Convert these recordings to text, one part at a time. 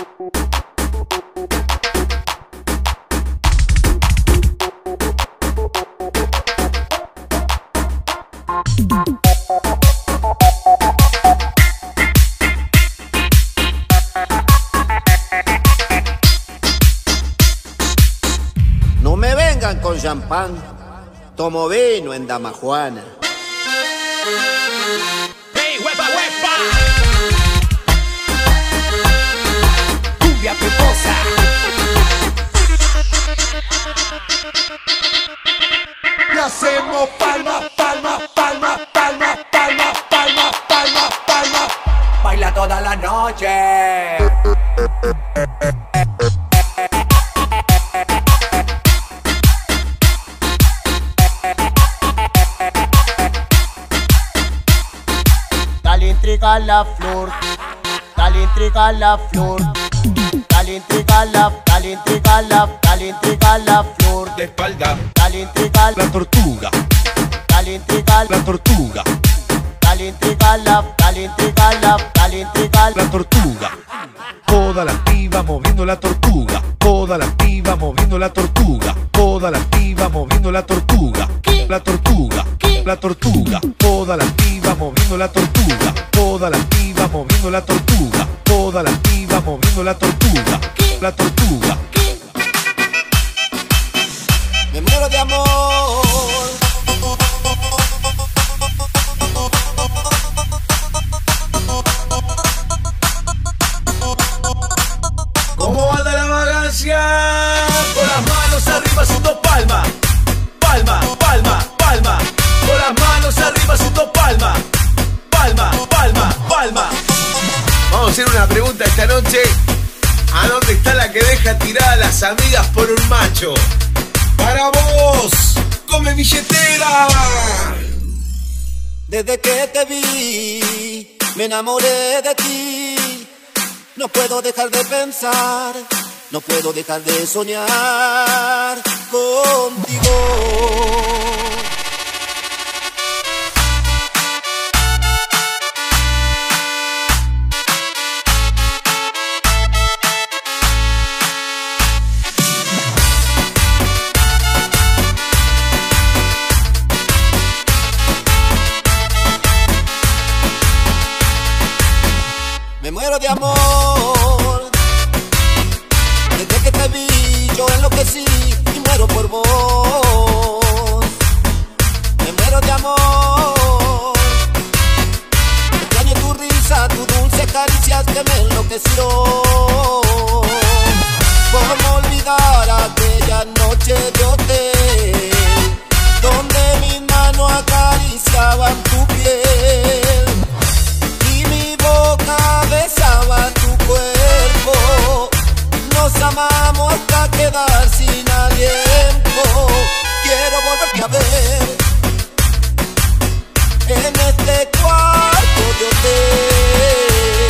No me vengan con champán, tomo vino en Damajuana. ¡Hey, huepa, huepa! ¡Cumbia peposa! Y hacemos palma, palma, palma, palma, palma, palma, palma, palma. Baila toda la noche. Dale intriga a la flor, dale intriga a la flor, dale intriga a la, dale intriga a la, dale intriga a la flor. De espalda, Dale intriga a la, la tortuga, dale intriga a la, la tortuga, dale intriga a la, dale intriga a la, dale intriga a la. la tortuga. Toda la piba moviendo la tortuga, toda la piba moviendo la tortuga, toda la piba moviendo la tortuga, la tortuga, la tortuga, toda la piba moviendo la tortuga, toda la piba moviendo la tortuga, toda la piba moviendo la tortuga, la tortuga. Me muero de amor. ¿Cómo anda la vagancia? Con las manos arriba haciendo palma, palma, palma, palma. Con las manos arriba haciendo palma, palma, palma, palma. Vamos a hacer una pregunta esta noche. ¿A dónde está la que deja tiradas las amigas por un macho? ¡Para vos! ¡Come billetera! Desde que te vi, me enamoré de ti. No puedo dejar de pensar, no puedo dejar de soñar contigo. Me muero de amor. Desde que te vi yo enloquecí y muero por vos. Me muero de amor. Extraño tu risa, tu dulce caricias que me enloquecieron. ¿Cómo olvidar aquella noche de hotel donde mis manos acariciaban tu piel y mi boca besaba tu cuerpo? Nos amamos hasta quedar sin aliento. Quiero volverte a ver en este cuarto de hotel.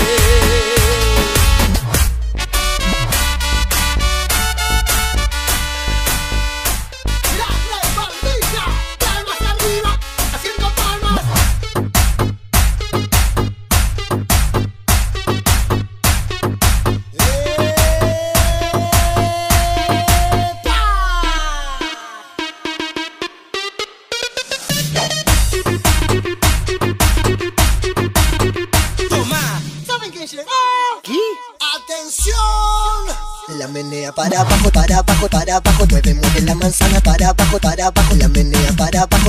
La menea para abajo, mueve, mueve la manzana para abajo, la menea para abajo,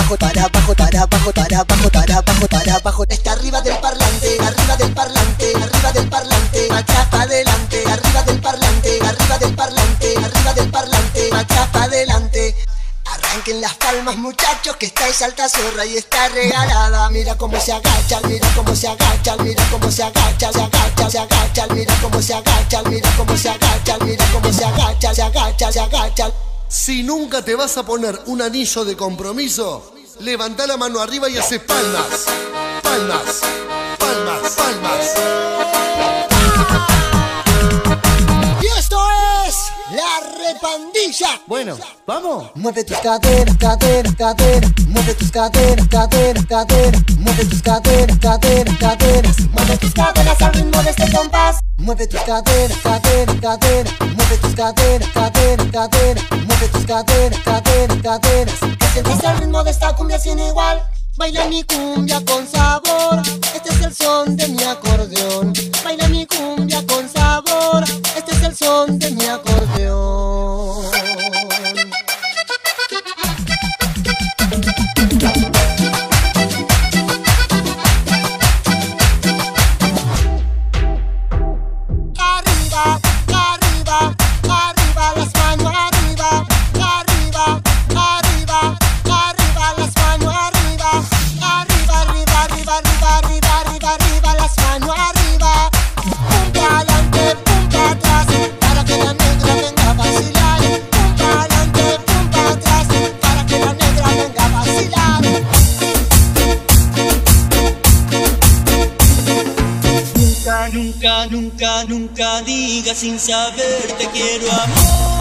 está arriba del parlante, arriba del parlante, arriba del parlante, atrás para adelante, arriba del parlante, arriba del parlante, arriba del parlante, atrás para adelante. Arranquen las palmas, muchachos, que esta es alta zorra y está regalada. Mira cómo se agacha, mira cómo se agacha, mira cómo se agacha, se agacha, se agacha, mira cómo se agacha, mira cómo se agacha, mira cómo se agacha, se agacha, se agacha. Si nunca te vas a poner un anillo de compromiso, levanta la mano arriba y hace palmas, palmas, palmas, palmas. Y esto es la repa. pandilla. Bueno, ¿vamos? Mueve tus caderas, caderas, caderas. Mueve tus caderas, caderas, caderas. Mueve tus caderas, caderas, caderas. Mueve tus caderas al ritmo de este compás. Mueve tus caderas, caderas, caderas. Mueve tus caderas, caderas, caderas. Mueve tus caderas, caderas, caderas. Que sientes el ritmo de esta cumbia sin igual. Baila mi cumbia con sabor, este es el son de mi acordeón. Baila mi cumbia con sabor, este es el son de mi acordeón. Arriba, arriba, arriba, las manos arriba. Arriba, arriba, arriba, las manos arriba. Arriba, arriba, arriba, arriba, arriba, arriba, arriba, las manos arriba. Punta adelante, punta atrás, para que la negra venga a vacilar. Punta adelante, punta atrás, para que la negra venga a vacilar. Nunca, nunca, nunca, nunca digas sin saber te quiero amor.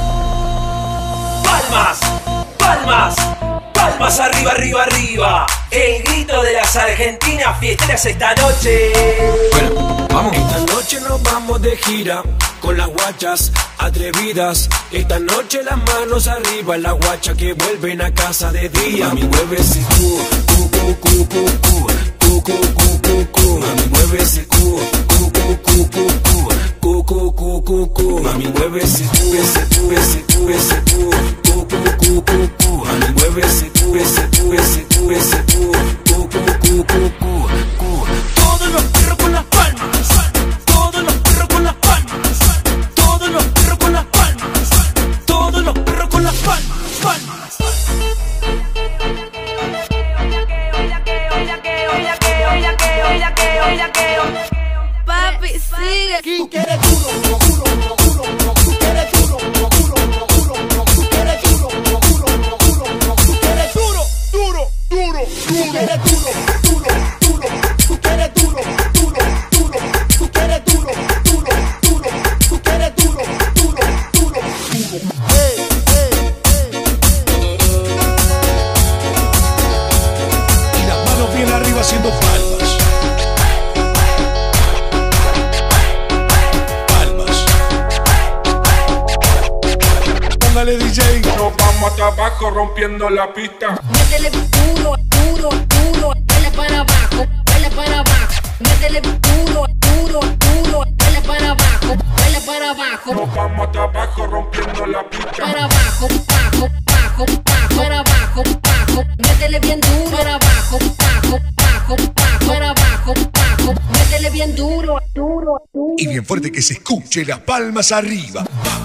Palmas, palmas, palmas arriba, arriba, arriba. El grito de las argentinas fiesteras esta noche. Bueno, vamos. Esta noche nos vamos de gira con las guachas atrevidas. Esta noche las manos arriba, las guachas que vuelven a casa de día. Mami, mueve ese cu, cu, cu, cu, cu, cu, cu, cu, cu, cu, cu. Mami, mueve ese cu, cu, cu, cu, cu, cu, cu, cu, cu, cu, cu. Mami, mueve ese cu, ese cu, ese cu, ese cu, cu, cu, cu, cu, cu. Mami, mueve ese cu, ese cu, ese cu, ese cu, cu, cu, cu, cu, cu, cu. Todos los perros con las palmas, todos los perros con las palmas, todos los perros con las palmas, todos los perros con las palmas, palmas. Papi, sigue. Tú quieres duro, duro, duro, duro, duro. Tú quieres duro, duro, duro, duro, duro. Tú quieres duro, duro, duro, duro, duro. Tú quieres duro, duro, duro, duro. Tú quieres duro, duro, duro. Tú quieres duro, duro, duro. Tú quieres duro, duro, duro. Tú quieres duro, duro, duro. Hey, hey, hey. Y las manos bien arriba haciendo palmas. Póngale DJ. Nos vamos hasta abajo rompiendo la pista. Métele duro, duro, duro. Baila para abajo, baila para abajo. Métele duro, duro, duro. Baila para abajo, baila para abajo. Nos vamos hasta abajo rompiendo la pista. Para abajo, bajo, bajo, bajo. Para abajo, bajo. Métele bien duro. Para abajo, bajo, bajo, bajo. Para abajo, bajo. Métele bien duro, duro, duro. Y bien fuerte que se escuche las palmas arriba.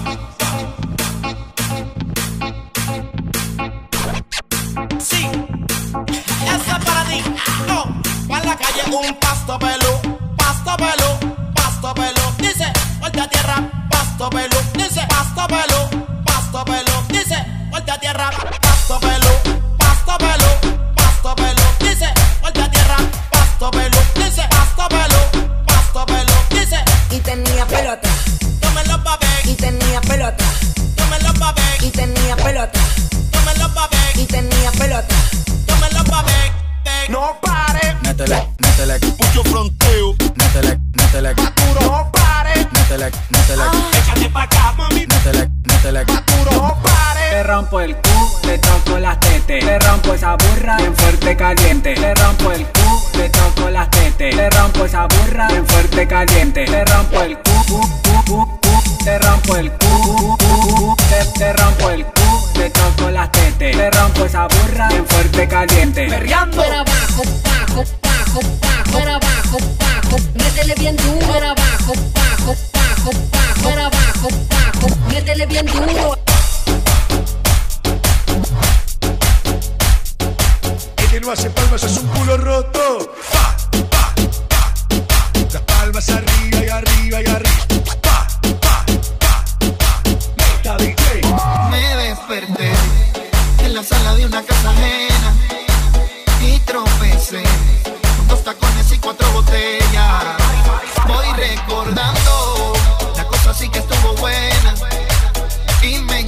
Sí, esa para ti. No, va en la calle un pasto pelú, pasto pelú, pasto pelú. Dice, vuelta a tierra, pasto pelú. Dice, pasto pelú, pasto pelú. Dice, vuelta a tierra, pasto pelú, pasto pelú, pasto pelú. Dice, vuelta a tierra, pasto pelú. Dice, pasto pelú, pasto pelú. Dice, Y tenía pelota, tomen los papés, y tenía pelota, tomen los papés, y tenía pelota, tomen los papés, y tenía pelota. tomen los papés. No pare, Métele, métele, mucho fronteo. métele, métele, No pare, métele, métele, échate pa' acá, mami. métele, métele. No pare. Te rompo el cu, te toco las tetes. Te rompo esa burra en fuerte caliente. Te rompo el cu, te toco las tetes. Te rompo esa burra en fuerte caliente. Te rompo el cu, te rompo el cu, te rompo el cu, te toco las tetes. Te rompo esa burra en fuerte caliente. Perreando. Para abajo, bajo, bajo, bajo. Para abajo, bajo. Métele bien duro. Para abajo, bajo, bajo, bajo. Para abajo, bajo. Métele bien duro. El que no hace palmas es un culo roto. Pa, pa, pa, pa. Las palmas arriba y arriba y arriba. Pa, pa, pa, pa. Meta DJ. Me desperté en la sala de una casa ajena y tropecé con 2 tacones y 4 botellas. Voy recordando, la cosa sí que estuvo buena y me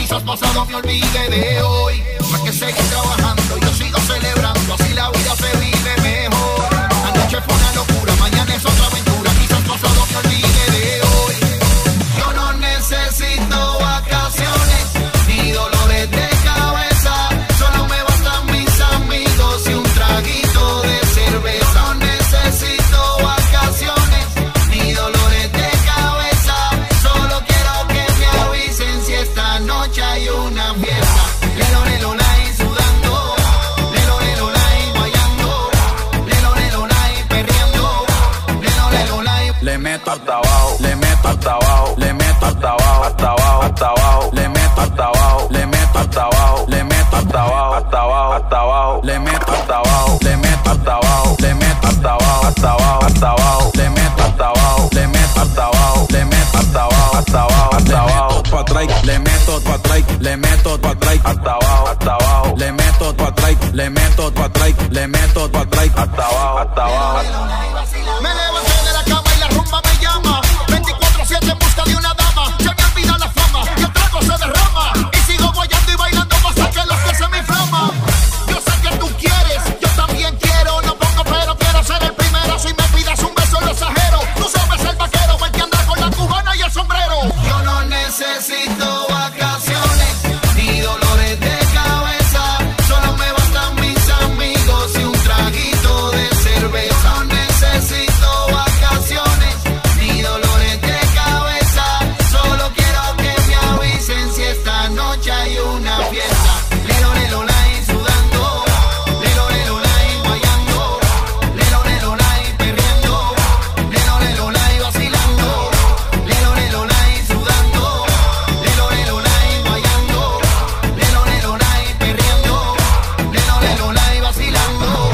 quizás pasado me olvide de hoy. No hay que seguir trabajando, yo sigo celebrando, así la vida se vive mejor. Anoche fue una locura, mañana es otra aventura, quizás pasado me olvide de hoy. Yo no necesito vacaciones, ni dolores de cabeza, solo me bastan mis amigos y un traguito de cerveza. No necesito vacaciones, ni dolores de cabeza, solo quiero que me avisen si esta noche hay una fiesta. Lelo, lelo, lai, sudando, lelo, lelo, lai, guayando, lelo, lelo, lai, perreando, lelo, lelo, lai. Le meto hasta abajo, le meto hasta abajo, le meto hasta abajo, hasta abajo, hasta abajo, le meto hasta abajo, le meto hasta abajo, le meto hasta abajo, hasta abajo, hasta abajo, le meto hasta abajo, le meto hasta abajo, le meto hasta abajo, hasta abajo, hasta abajo, le meto hasta abajo, le meto hasta abajo, le meto hasta abajo, hasta abajo, hasta abajo, pa' atrás, le meto pa' atrás, le meto pa' atrás, hasta abajo, hasta abajo, le meto pa' atrás, le meto pa' atrás, le meto pa' atrás, hasta abajo, hasta abajo. Me levanté de la cama y la rumba me llama, 24/7 en busca de una dama. Se me olvida la fama y el trago se derrama, y sigo guayando y bailando hasta que los pies se me inflaman. Yo sé que tú quieres, yo también quiero, no pongo pero quiero ser el primero. Si me pides un beso lo exagero, tú sabes el vaquero, el que anda con la cubana y el sombrero. Yo no necesito vacaciones, ni dolores de cabeza, solo me bastan mis amigos y un traguito de cerveza. No necesito vacaciones, ni dolores de cabeza, solo quiero que me avisen si esta noche hay una fiesta. Lelo, lelo, lai, sudando, lelo, lelo, lai, guayando, lelo, lelo, lai, perreando, lelo, lelo, lai, vacilando, lelo, lelo, lai, sudando, lelo, lelo, lai, guayando, lelo, lelo, lai, perreando, lelo, lelo, lai, vacilando.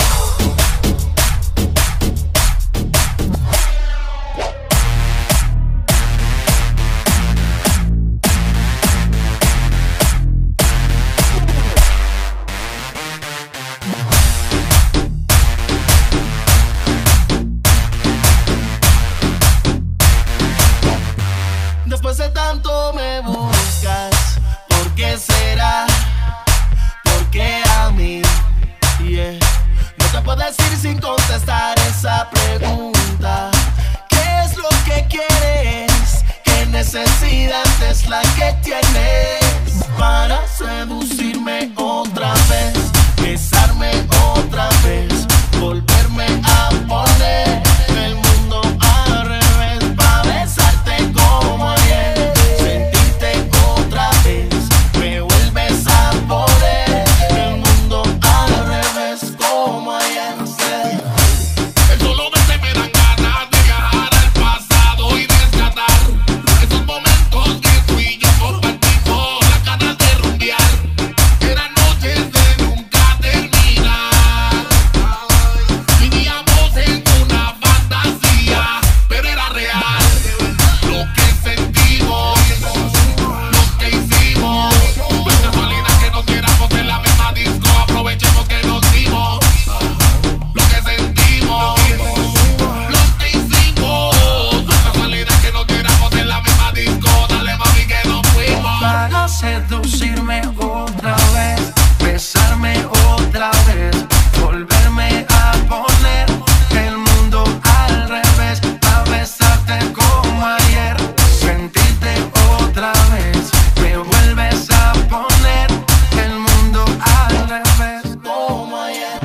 Después de tanto me buscas, ¿por qué será? ¿Por qué a mí? Yeah. No te puedo decir sin contestar esa pregunta. ¿Qué es lo que quieres? ¿Qué necesidad es la que tienes para seducirme otra vez? Besarme otra vez, volverme a poner el mundo al revés, pa' besarte como ayer, sentirte otra vez, me vuelves a poner el mundo al revés como ayer. El solo verte me dan ganas de viajar al pasado y rescatar esos momentos que tú y yo compartimos, las ganas de rumbear, eran noches de nunca terminar. Vivíamos en una fantasía, pero era real lo que sentimos, lo que hicimos. No es casualidad que nos viéramos en la misma disco, aprovechemos que nos dimos lo que sentimos, lo que hicimos. No es casualidad que nos viéramos en la misma disco, dale mami que nos fuimos. Para seducirme otra vez, besarme otra vez, volverme a poner el mundo al revés, a besarte como ayer, sentirte otra vez, me vuelves a poner el mundo al revés como ayer.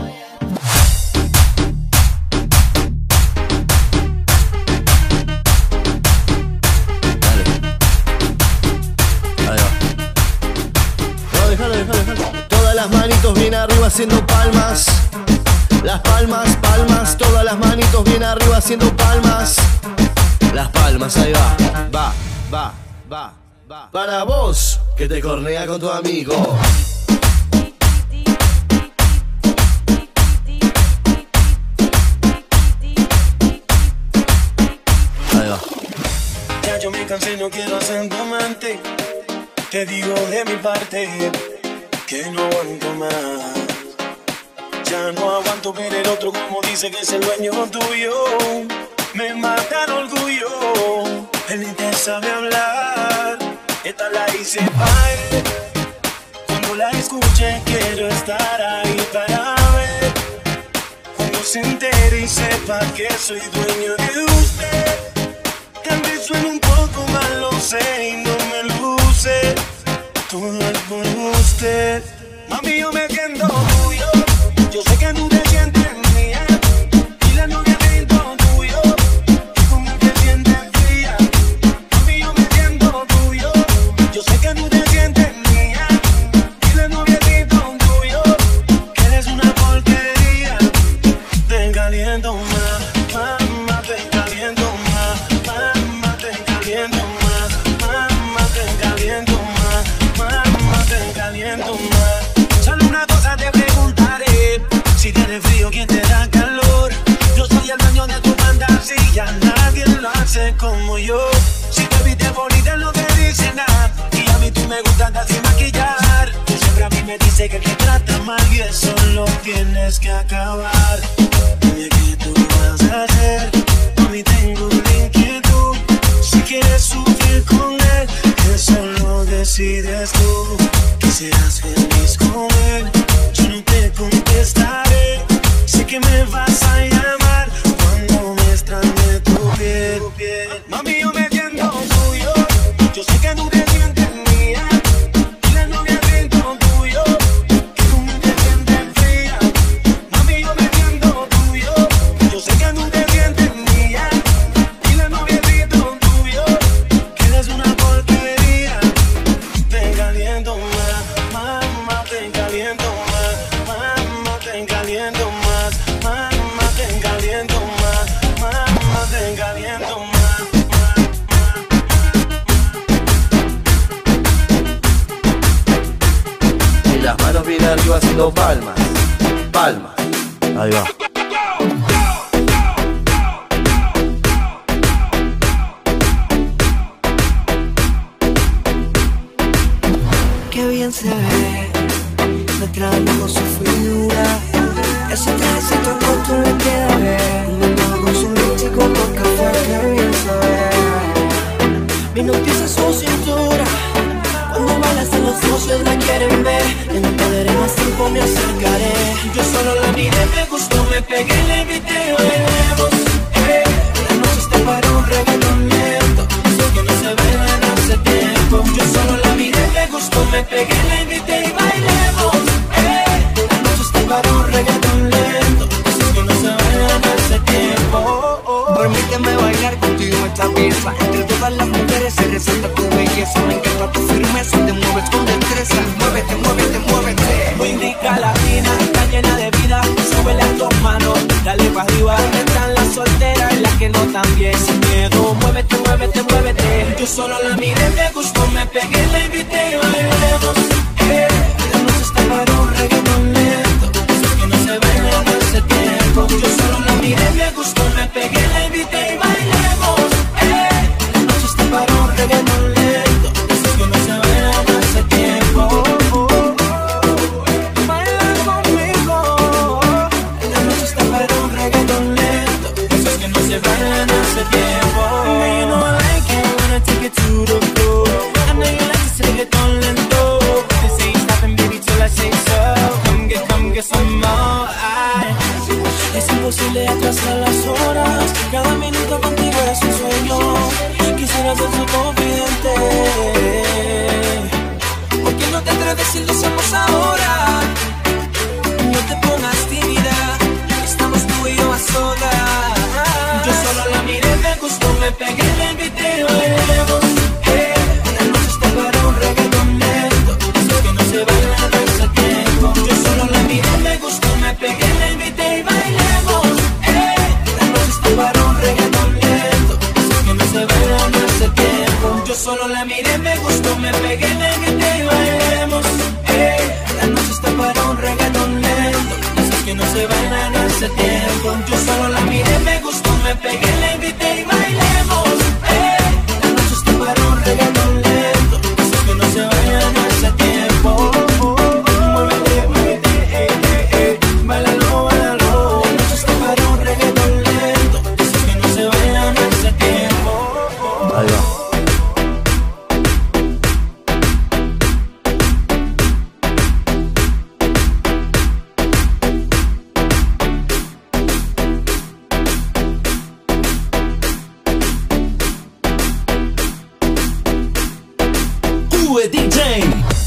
Ahí va. No, déjalo. Todas las manitos bien arriba haciendo palmas. Las palmas, palmas. Todas las manitos bien arriba haciendo palmas. Las palmas, ahí va. Va. Para vos, que te cornea con tu amigo. Ahí va. Ya yo me cansé, no quiero ser tu amante. Te digo de mi parte que no aguanto más. Ya no aguanto ver el otro como dice que es el dueño tuyo. Me mata el orgullo, él ni te sabe hablar. Esta la hice para él. se entere y sepa que soy dueño de usted. Tal vez suene un poco mal, lo sé, y no me luce. Todo es por usted. Mami, yo me siento tuyo. Yo sé que tú te sientes mía. Y la novia siento tuyo. Y como te sientes fría. Mami, yo me siento tuyo. Yo sé que tú te sientes mía. Y la novia siento tuyo. Que eres una porquería. Te caliento más, mamá, te caliento más. Mamá, te caliento más. Mamá, te caliento más. Mamá, te caliento más. Solo una cosa te preguntaré. Si tienes frío, ¿quién te da calor? Yo soy el dueño de tu fantasía. Nadie lo hace como yo. Si te viste bonita no te dice nada. Y a mí tú me gusta andar sin maquillar. Tú siempre a mí me dices que te trata mal. Y eso lo tienes que acabar. Dime qué tú vas a hacer. A mí tengo una inquietud. Si quieres sufrir con él, eso lo decides tú. Que seas feliz con él. Yo no te contestaré. Sé que me vas a llamar cuando me extrañe tu piel. Mami, yo me siento tuyo. Yo sé que tú te sientes mía. Y la novia siento tuyo. Que tú te sientes fría. Mami, yo me siento tuyo. Yo sé que tú te sientes mía. Y la novia siento tuyo. Que eres una porquería. Te caliento más, mamá, te caliento más. Mamá, te caliento más. Mamá, te caliento más. Mamá, te caliento más. Y las manos bien arriba haciendo palmas. Palmas. Ahí va. Qué bien se ve, me trae con su figura. Ese trajecito corto le queda bien. Me muevo con su leche con los café, qué bien se ve. Mi noticia es su cintura. Cuando bailas en los socios la quieren ver. Ya no perderé más tiempo, me acercaré. Yo solo la miré, me gustó, me pegué, le invité, bailemos. La noche está para un reggaetón lento. Eso que no se baila en hace tiempo. Yo solo la miré, me gustó, me pegué, le invité y bailemos. La noche está para un reggaetón lento. Eso que no se baila en hace tiempo. Permíteme bailar contigo esta pieza. Entre todas las mujeres se resalta tu belleza. Me encanta tu firmeza, te mueves con destreza. Muévete, muévete, muévete. Muy indica latina, está llena de vida. Súbele a tus manos, dale para arriba. ¿Dónde están las solteras y las que no también? Sin miedo, muévete, muévete, muévete. Yo solo la miré, me gustó, me pegué, la invité y bailemos. La noche está para un reggaetón lento. Eso que no se baila en hace tiempo. Yo solo la miré, me gustó, me pegué, la invité y bailemos. La noche está para un reggaetón lento. Eso que no se baila en hace tiempo. Baila conmigo. La noche está para un reggaetón lento. Eso es que no se baila en hace tiempo. You know I like it when I take it to the floor. I know you like this reggaetón lento. They say stopping, baby, till I say so. Come get some more. Es imposible atrasar las horas. Cada minuto contigo es un sueño. Quisiera ser su confidente. ¿Por qué no te atreves si lo hacemos ahora? No te pongas tímida. Estamos tú y yo a solas. Yo solo la miré, me gustó, me pegué, le invité y bailemos. La noche está para un reggaetón lento. Eso que no se baila en hace tiempo. Yo solo la miré, me gustó, me pegué, le invité y bailemos. La noche está para un reggaetón lento. Eso que no se baila en hace tiempo. Yo solo la miré, me gustó, me pegué, le invité y bailemos. La noche está Josué DJ.